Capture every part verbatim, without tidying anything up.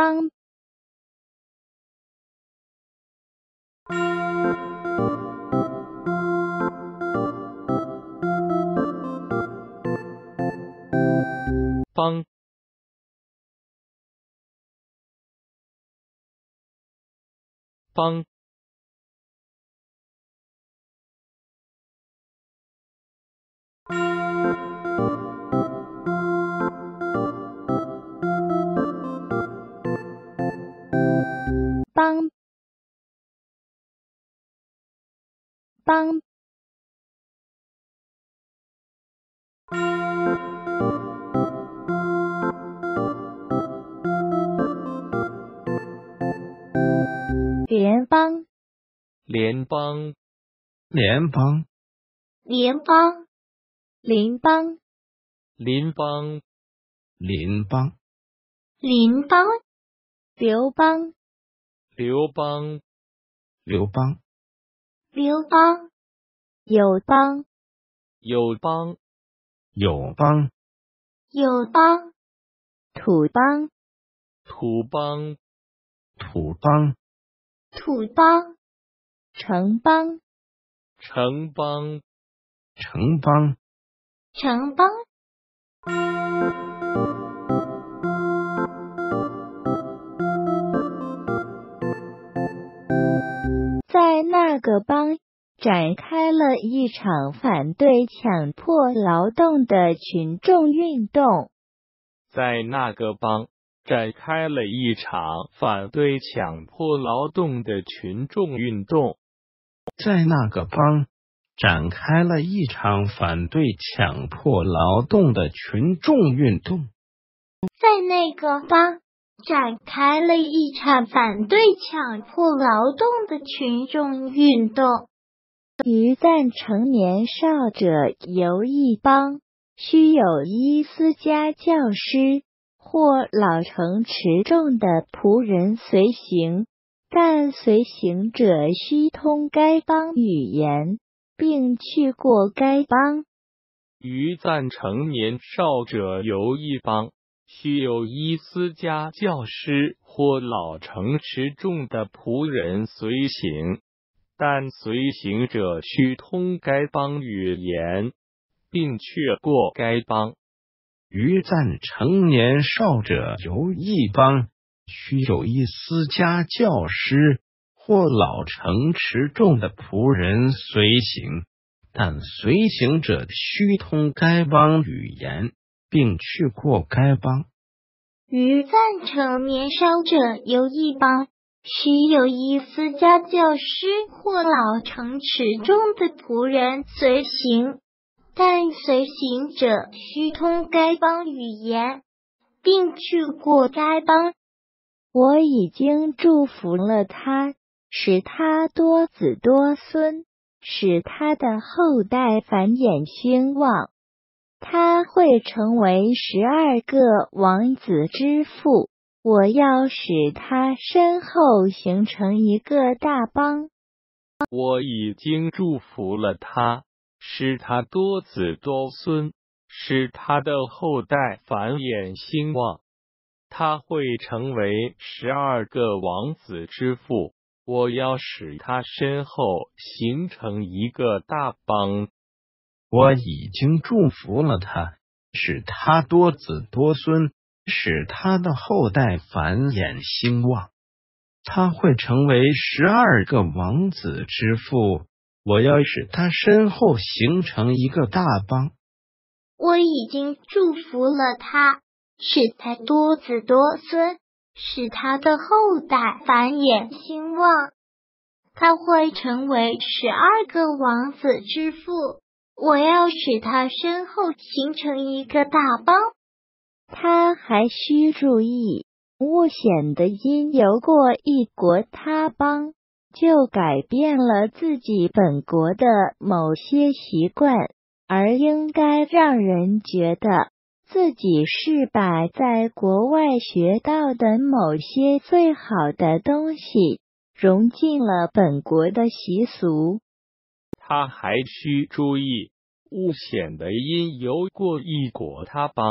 邦邦邦邦邦联邦联邦联邦联邦邻邦邻邦邻邦邻邦刘邦刘邦刘邦刘邦友邦友邦友邦友邦土邦土邦土邦土邦城邦城邦城邦城邦在那个邦展开了一场反对强迫劳动的群众运动。 在那个邦展开了一场反对强迫劳动的群众运动。 在那个邦展开了一场反对强迫劳动的群众运动。 在那个邦展开了一场反对强迫劳动的群众运动。于赞成年少者由一邦，须有一私家教师或老成持重的仆人随行，但随行者须通该邦语言，并去过该邦。 于赞成年少者由一邦，须有一私家教师或老成持重的仆人随行，但随行者须通该邦语言，并去过该邦。 于赞成年少者由一邦，须有一私家教师或老成持重的仆人随行，但随行者须通该邦语言，并去过该邦。 于赞成年少者由一邦，须有一私家教师或老成持重的仆人随行，但随行者须通该邦语言，并去过该邦。我已经祝福了他，使他多子多孙，使他的后代繁衍兴旺。他会成为十二个王子之父，我要使他身后形成一个大邦。 我已经祝福了他，使他多子多孙，使他的后代繁衍兴旺。他会成为十二个王子之父，我要使他身后形成一个大邦。 我已经祝福了他，使他多子多孙，使他的后代繁衍兴旺。他会成为十二个王子之父，我要使他身后形成一个大邦。 我已经祝福了他，使他多子多孙，使他的后代繁衍兴旺。他会成为十二个王子之父，我要使他身后形成一个大邦。他还需注意，勿显得因游过一国他邦，就改变了自己本国的某些习惯，而应该让人觉得自己是把在国外学到的某些最好的东西融进了本国的习俗。 他还需注意，勿显得因游过一国他邦，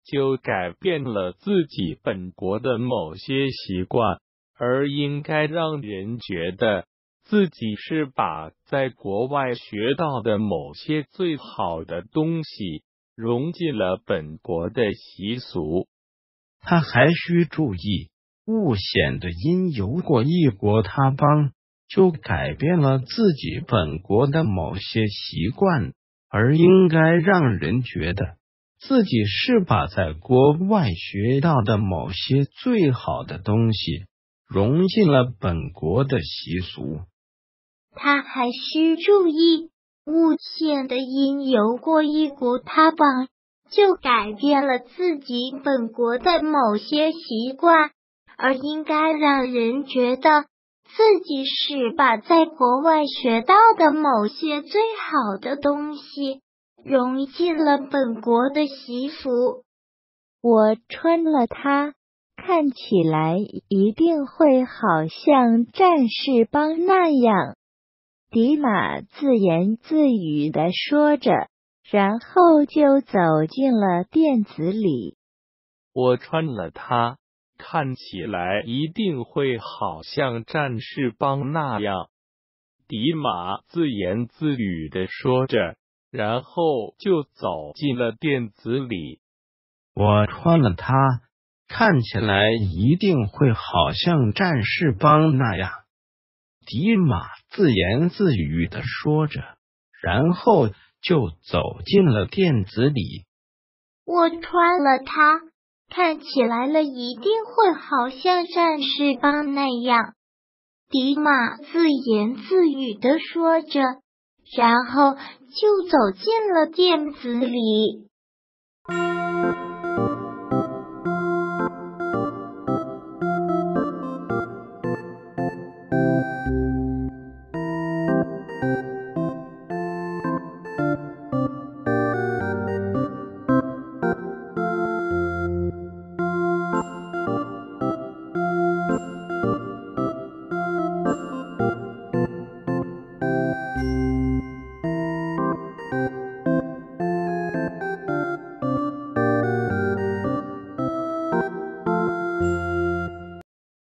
就改变了自己本国的某些习惯，而应该让人觉得自己是把在国外学到的某些最好的东西融进了本国的习俗。 他还需注意，勿显得因游过异国他邦，就改变了自己本国的某些习惯，而应该让人觉得自己是把在国外学到的某些最好的东西融进了本国的习俗。 他还需注意，勿显得因游过异国他邦，就改变了自己本国的某些习惯，而应该让人觉得自己是把在国外学到的某些最好的东西融进了本国的习俗。 我穿了它，看起来一定会好像战士帮那样。迪马自言自语地说着，然后就走进了店子里。 我穿了它，看起来一定会好像战士帮那样。迪马自言自语地说着，然后就走进了店子里。 我穿了它，看起来一定会好像战士帮那样。迪马自言自语地说着，然后就走进了店子里。 我穿了它，看起来了一定会好像战士帮那样。迪马自言自语地说着，然后就走进了店子里。